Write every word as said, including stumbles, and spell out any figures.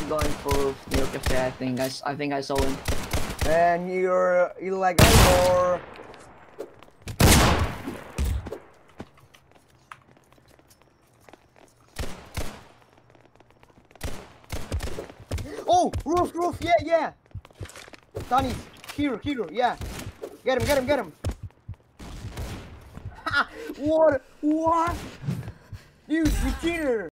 going for New Cafe. I think I, s- I think I saw him. And you're illegal or... Oh, roof, roof, yeah, yeah. Donnie, here, here, yeah. Get him, get him, get him. Ha! What? What? Dude, you cheater.